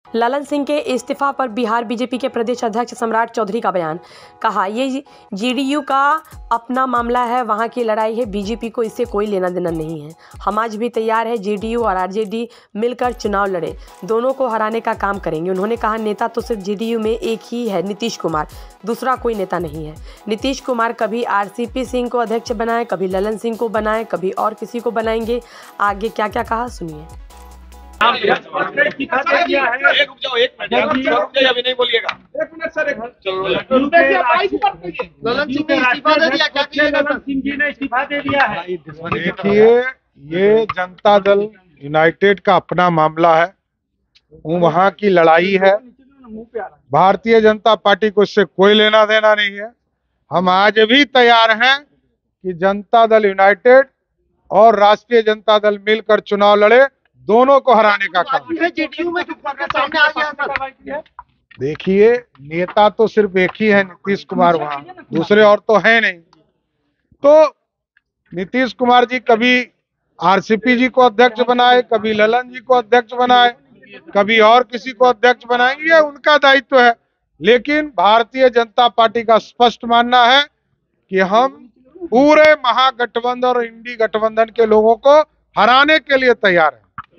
ललन सिंह के इस्तीफा पर बिहार बीजेपी के प्रदेश अध्यक्ष सम्राट चौधरी का बयान। कहा, ये जेडीयू का अपना मामला है, वहाँ की लड़ाई है, बीजेपी को इससे कोई लेना देना नहीं है। हम आज भी तैयार है, जेडीयू और आरजेडी मिलकर चुनाव लड़े, दोनों को हराने का काम करेंगे। उन्होंने कहा, नेता तो सिर्फ जेडीयू में एक ही है, नीतीश कुमार, दूसरा कोई नेता नहीं है। नीतीश कुमार कभी आरसीपी सिंह को अध्यक्ष बनाए, कभी ललन सिंह को बनाए, कभी और किसी को बनाएंगे। आगे क्या क्या कहा सुनिए। देखिए, ये जनता दल यूनाइटेड का अपना मामला है, वहाँ की लड़ाई है। भारतीय जनता पार्टी को इससे कोई लेना देना नहीं है। हम आज भी तैयार हैं कि जनता दल यूनाइटेड और राष्ट्रीय जनता दल मिलकर चुनाव लड़े, दोनों को हराने का काम। जेडीयू में सामने आ गया। देखिए, नेता तो सिर्फ एक ही है, नीतीश कुमार, वहाँ दूसरे और तो है नहीं। तो नीतीश कुमार जी कभी आरसीपी जी को अध्यक्ष बनाए, कभी ललन जी को अध्यक्ष बनाए, कभी और किसी को अध्यक्ष बनाएंगे, ये उनका दायित्व है। लेकिन भारतीय जनता पार्टी का स्पष्ट मानना है कि हम पूरे महागठबंधन और इंडी गठबंधन के लोगों को हराने के लिए तैयार हैं।